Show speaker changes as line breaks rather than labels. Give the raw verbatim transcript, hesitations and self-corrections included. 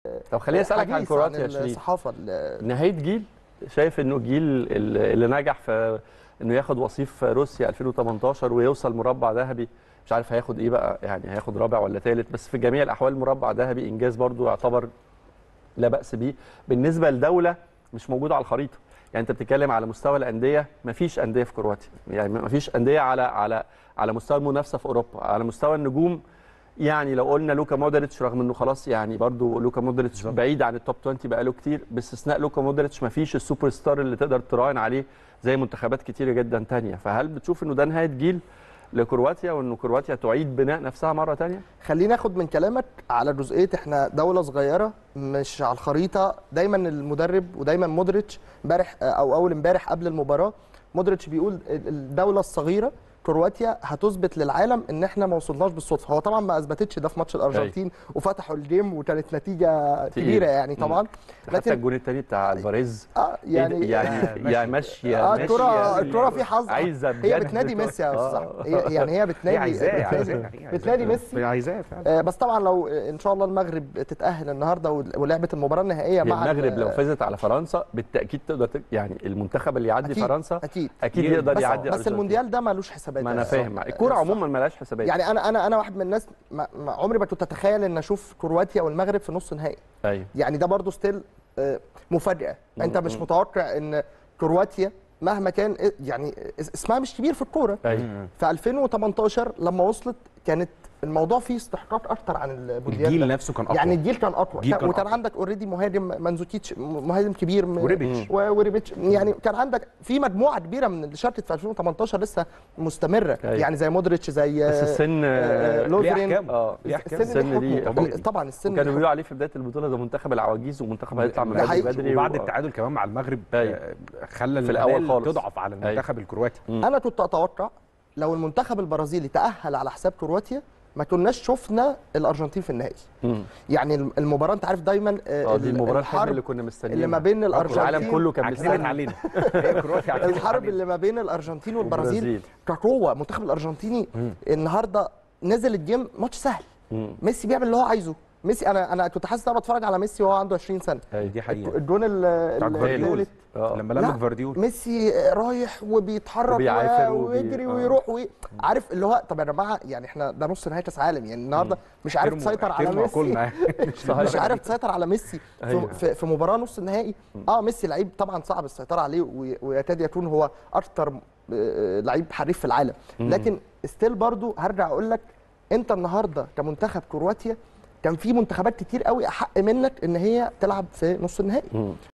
طب خليني اسالك عن كرواتيا يا شريف.
الصحافه
نهايه جيل، شايف انه جيل اللي نجح في انه ياخد وصيف روسيا ألفين وتمنتاشر ويوصل مربع ذهبي، مش عارف هياخد ايه بقى، يعني هياخد رابع ولا ثالث، بس في جميع الاحوال مربع ذهبي انجاز برضو يعتبر لا باس به بالنسبه لدوله مش موجوده على الخريطه. يعني انت بتتكلم على مستوى الانديه، مفيش انديه في كرواتيا، يعني مفيش انديه على على على مستوى المنافسه في اوروبا، على مستوى النجوم. يعني لو قلنا لوكا مودريتش، رغم انه خلاص يعني برضو لوكا مودريتش بعيد عن التوب عشرين بقاله كتير، باستثناء لوكا مودريتش مفيش السوبر ستار اللي تقدر تراهن عليه زي منتخبات كتيره جدا ثانيه. فهل بتشوف انه ده نهايه جيل لكرواتيا، وانه كرواتيا تعيد بناء نفسها مره ثانيه؟
خلينا ناخد من كلامك على جزئيه احنا دوله صغيره مش على الخريطه. دايما المدرب ودايما مودريتش امبارح او اول امبارح قبل المباراه مودريتش بيقول الدوله الصغيره كرواتيا هتثبت للعالم ان احنا ما وصلناش بالصدفه. هو طبعا ما اثبتتش ده في ماتش الارجنتين وفتحوا الجيم وكانت نتيجه كبيره يعني طبعا.
لكن الجون الثاني بتاع الفاريز
اه يعني
يعني يعني ماشيه
اه الكره الكره في حظ،
عايزه
هي بتنادي ميسي يا استاذ صاحبي، يعني هي بتنادي بتنادي ميسي
عايزاه فعلا.
بس طبعا لو ان شاء الله المغرب تتاهل النهارده ولعبت المباراه النهائيه مع
المغرب لو فازت على فرنسا بالتاكيد تقدر يعني المنتخب اللي يعدي
أكيد
فرنسا
اكيد
اكيد يقدر
بس
يعدي.
بس المونديال ده مالوش حسابات.
ما انا فاهم، الكوره عموما مالهاش حسابات.
يعني انا انا انا واحد من الناس ما عمري ما كنت اتخيل ان اشوف كرواتيا والمغرب في نص نهائي.
ايوه
يعني ده برضو ستيل مفاجاه. انت مش متوقع ان كرواتيا مهما كان يعني اسمها مش كبير في الكوره.
أيوة.
في ألفين وتمنتاشر لما وصلت كانت الموضوع فيه استحقاق اكتر عن المونديال.
الجيل نفسه كان اقوى،
يعني الجيل كان اقوى
كان
وكان
أقوى.
عندك اوريدي مهاجم مانزوكيتش مهاجم كبير
وريبيتش
وريبيتش يعني كان عندك في مجموعه كبيره من اللي شاركت في ألفين وتمنتاشر لسه مستمره. أيوة. يعني زي مودريتش زي
بس السن
لوزرين
اه
السن دي طبعا السن
كانوا بيقولوا عليه في بدايه البطوله ده منتخب العواجيز ومنتخب هيطلع من بدري بدري
وبعد التعادل كمان مع المغرب خلى
في الاول خالص
تضعف على المنتخب الكرواتي.
انا كنت اتوقع لو المنتخب البرازيلي تاهل على حساب كرواتيا ما كناش شفنا الارجنتين في النهائي. يعني المباراه انت عارف دايما
اه دي المباراه الحرب اللي كنا مستنيينها
اللي ما بين الارجنتين
العالم كله كان بيستنى
علينا
الحرب اللي ما بين الارجنتين والبرازيل كقوه. المنتخب الارجنتيني مم. النهارده نزل الجيم ماتش سهل. مم. ميسي بيعمل اللي هو عايزه. ميسي انا انا كنت حاسس ان انا بتفرج على ميسي وهو عنده عشرين سنه.
دي حقيقه.
الجون
الثالث لما لم فارديول
ميسي رايح وبيتحرك ويجري ويروح وي... عارف اللي هو طب يا جماعه يعني احنا ده نص نهائي كاس عالم يعني النهارده مش عارف تسيطر على ميسي مش عارف تسيطر على ميسي في, في مباراه نص النهائي. اه ميسي لعيب طبعا صعب السيطره عليه ويكاد يكون هو اكثر لعيب حريف في العالم، لكن ستيل برضو هرجع اقول لك انت النهارده كمنتخب كرواتيا كان في منتخبات كتير قوي احق منك ان هي تلعب في نص النهائي.